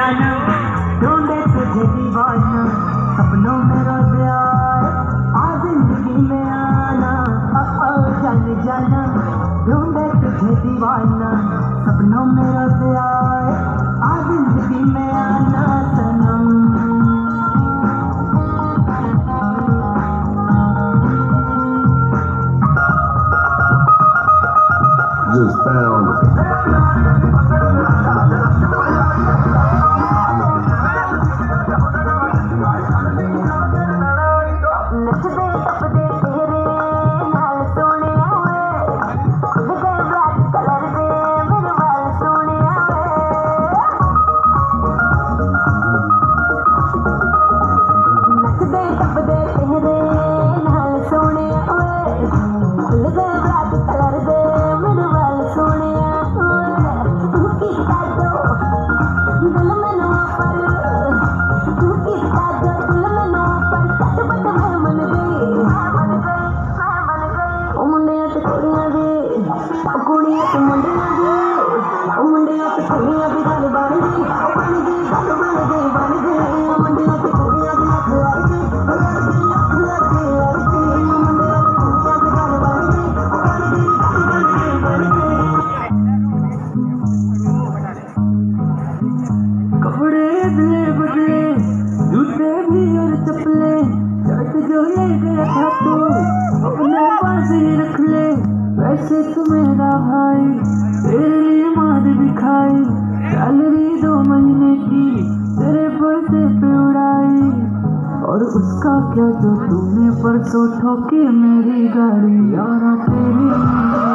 जाना, ढूंढे तुझे दीवाना, सपनों में रोज आए, आ जिंदगी में आना, जाने जाना, ढूंढे तुझे दीवाना, सपनों में रोज आए, आ जिंदगी में आना सनम। Just found वैसे तू मेरा भाई, तेरे लिए मार भी खाई, सैलरी 2 महीने की तेरे बर्थडे पे उड़ाई। और उसका क्या जो तूने परसों ठोकी मेरी गाड़ी, यारा तेरी